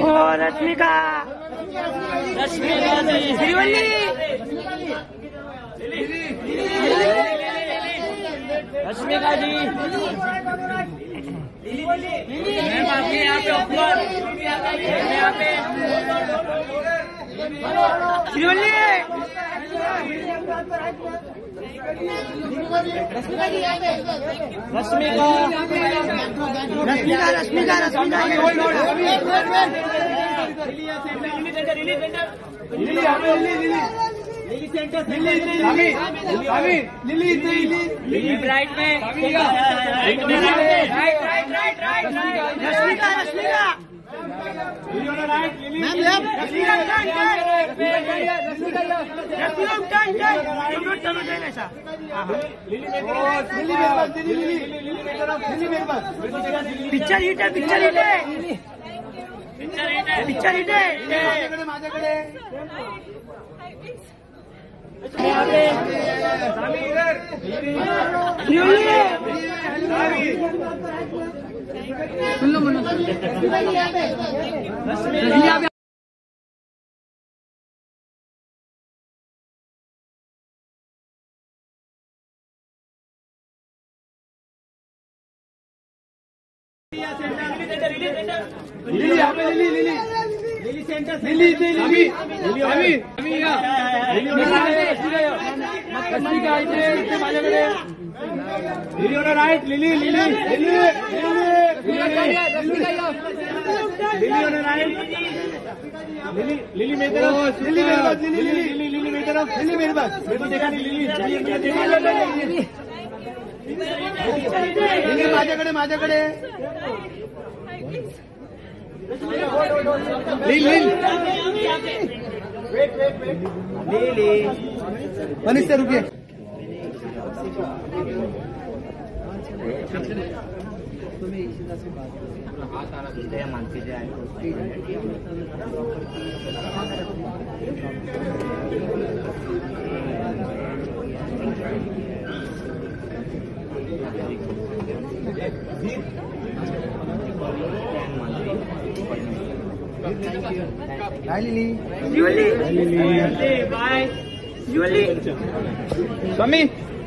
Rashmika Srivalli Rashmika ji ma'am आपके यहाँ पे ऑफर यहाँ पे श्रीवल्ली रश्मिका रश्मिका रश्मिका लिली ब्राइट में रश्मिका रश्मिका पिक्चर हिट है पिक्चर हिट है पिक्चर हिट है माझ्याकडे लिली सेंटर लिली माझ्याकडे Lily on right Lily Lily Lily on right Lily मेरे तरफ लिली मेरे पास लिली मेरे तरफ लिली मेरे पास मेरे को देखा नहीं लिली माझ्याकडे लिली मनीष से रुकिए Mansi ji bye Lily bye स्वामी